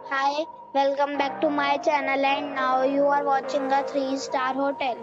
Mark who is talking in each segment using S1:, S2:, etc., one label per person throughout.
S1: Hi, welcome back to my channel and now you are watching a 3-star hotel.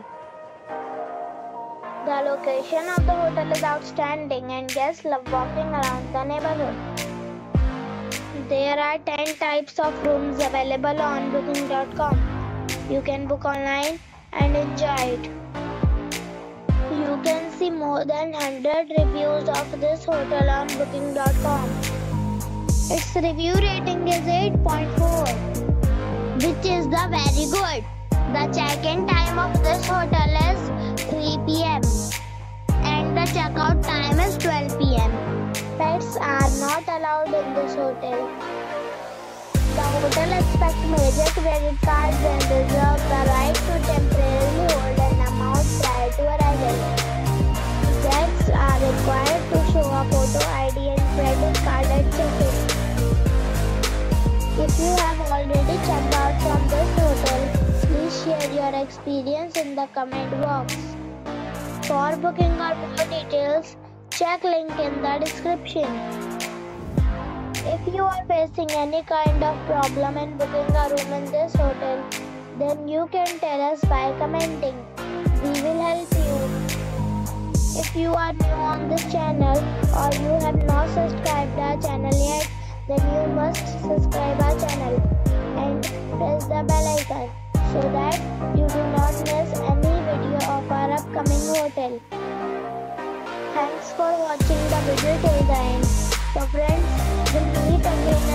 S1: The location of the hotel is outstanding and guests love walking around the neighborhood. There are 10 types of rooms available on booking.com. You can book online and enjoy it. You can see more than 100 reviews of this hotel on booking.com. Its review rating is 8.4, which is the very good. The check-in time of this hotel is 3 p.m. and the checkout time is 12 p.m. Pets are not allowed in this hotel. The hotel accepts major credit cards and reserves the right to temporarily hold an amount prior to arrival. Guests are required to show a photo ID and credit card at check-in. If you have already checked out from this hotel, please share your experience in the comment box. For booking or more details, check link in the description. If you are facing any kind of problem in booking a room in this hotel, then you can tell us by commenting. We will help you. If you are new on this channel or you have not subscribed our channel yet, then you must subscribe our channel and press the bell icon so that you do not miss any video of our upcoming hotel. Thanks for watching the video till the end. So friends, we'll meet again